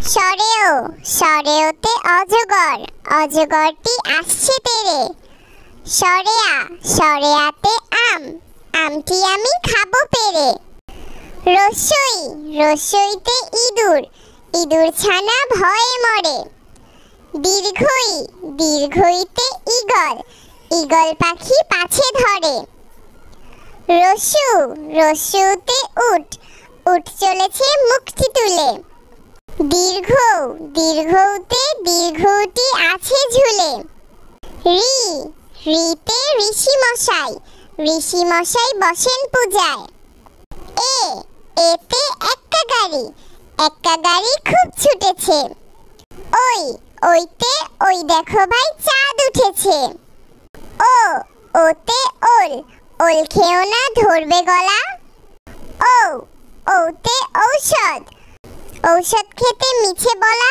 সরেও সরেওতে অজগর, অজগরটি আসছে তেরে। সরেয়া সরেয়াতে আম, আমটি আমি খাবো পেরে। রসই রসইতে ইঁদুর, ইঁদুর ছানা ভয়ে মরে। দীর্ঘই দীর্ঘইতে ঈগল, ঈগল পাখি পাছে ধরে। রসু রসুতে উট, উট চলেছে মুখটি তুলে। দীর্ঘ দীর্ঘতে দীর্ঘটি আছে ঝুলে। রি রিতে ঋষি মশাই, ঋষি মশাই বসেন পূজায়। এ এতে এক্কা গাড়ি, এক্কা গাড়ি খুব ছুটেছে। ওই ওইতে ওই দেখো ভাই চাঁদ উঠেছে। ও ওতে ওল, ওল খেও না ধরবে গলা। ও ওতে ঔষধ, ঔষধ খেতে মিছে বলা।